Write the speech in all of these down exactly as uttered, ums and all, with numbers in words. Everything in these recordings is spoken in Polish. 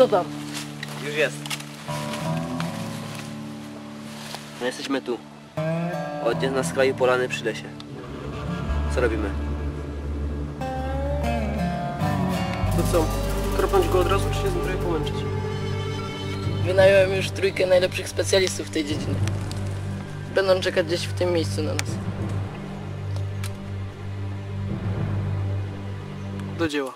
Co tam? Już jest. No jesteśmy tu. Odjazd na skraju polany przy lesie. Co robimy? To co? Kropnąć go od razu, czy się z nim trochę pomęczyć? Wynająłem już trójkę najlepszych specjalistów w tej dziedzinie. Będą czekać gdzieś w tym miejscu na nas. Do dzieła.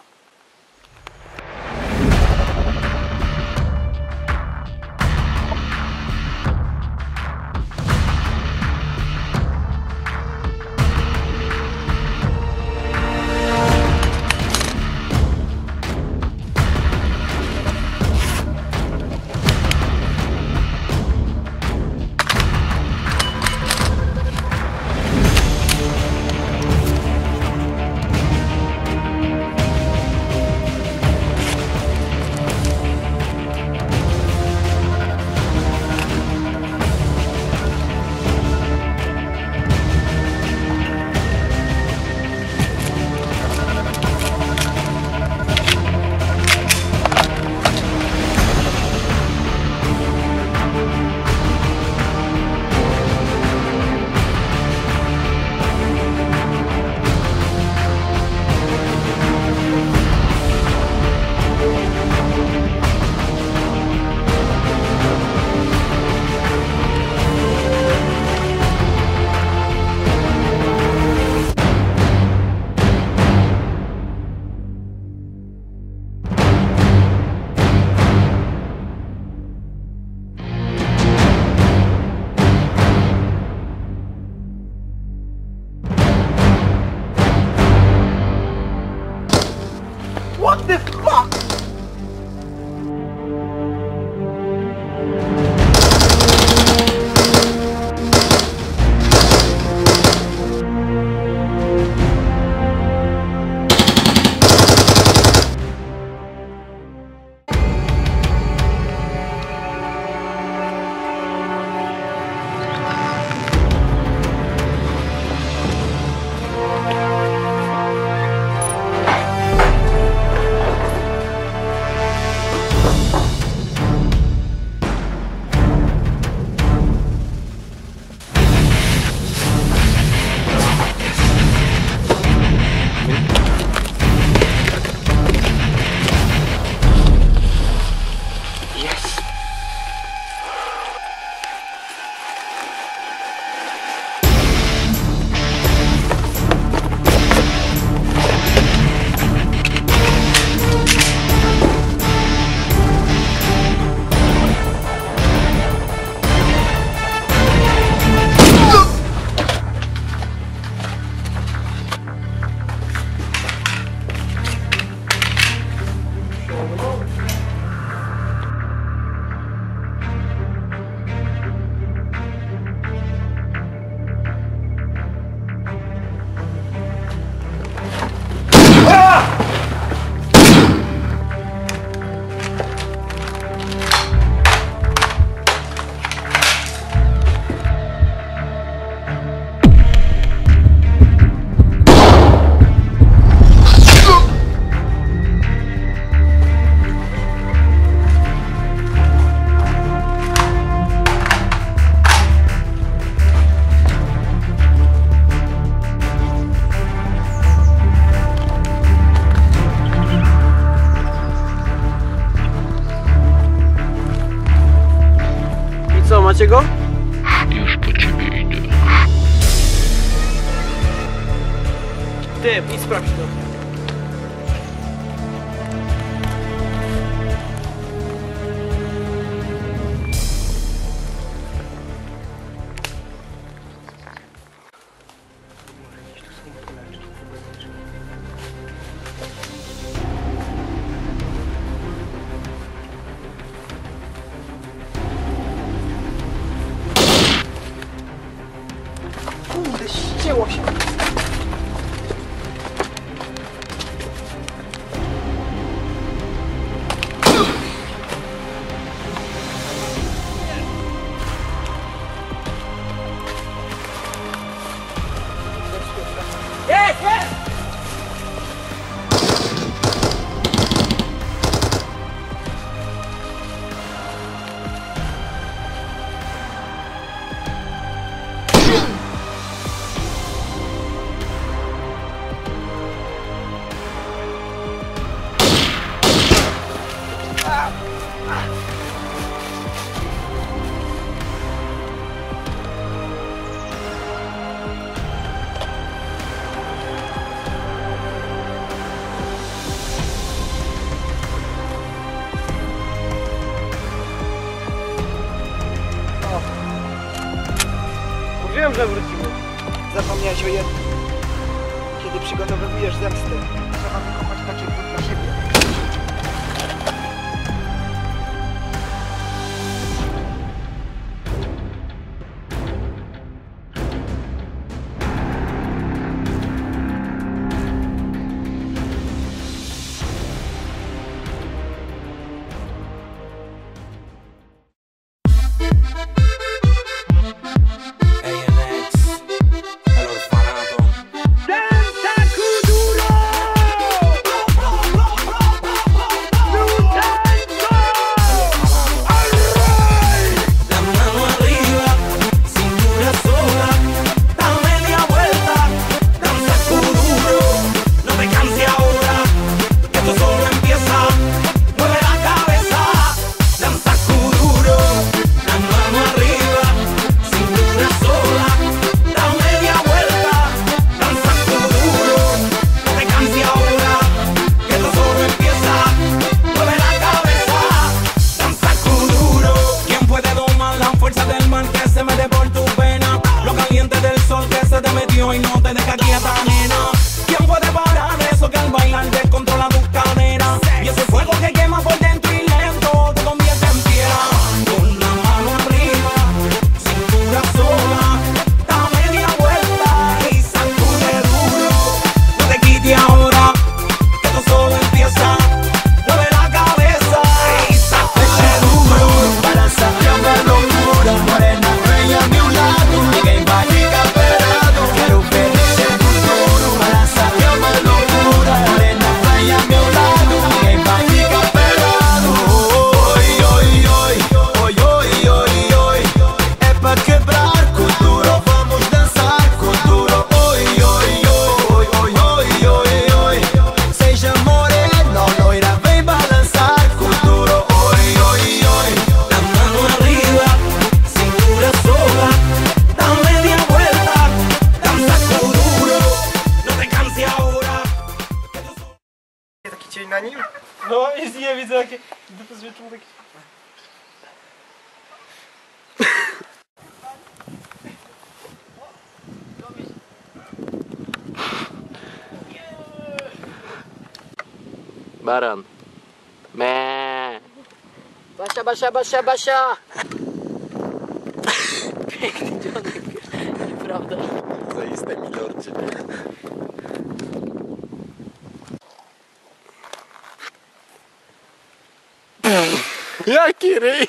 What the fuck? Macie go? Już po ciebie idę. Ty, idź sprawdź to. Kurde, ścięło się. Wspomniałeś o jednym. Kiedy przygotowujesz zemstę, trzeba wykopać takie grób dla siebie. Y no te deja quieta, nena. ¿Quién puede parar eso que al bailar descontrola tus caderas? Y ese fuego que quema por dentro y lento te convierte en piedra. Con la mano arriba, cintura sola, da media vuelta y sacude duro. No te quites ahora, que esto solo empieza. Mueve la cabeza y sacude duro. Para sacar una locura, morena bella a mi lado, ninguém vai ficar parado. Quero ver esse futuro. Para sacar uma loucura, morena bella a meu lado, ninguém vai ficar parado. Oi, oi, oi, oi, oi, oi, oi. É pra quebrar com duro, vamos dançar com duro. Oi, oi, oi, oi, oi, oi, oi. Seja morena ou loira, vem balançar com duro. Oi, oi, oi. La mano arriba, cintura sola, da media vuelta, danza duro, no te canses ahora. Taki cień na nim? No i nie widzę jakie... Dupy z rzeczą takie... Baran. Me. Basia, Basia, Basia, Basia! Piękny dzionek, nieprawda? Zaiste milordzie. Jaki ryj!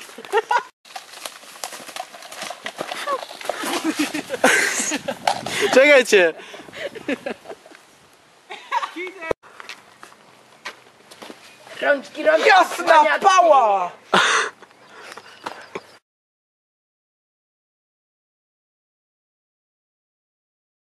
Czekajcie! Rączki, rączki! Jasna cwaniaczki. pała!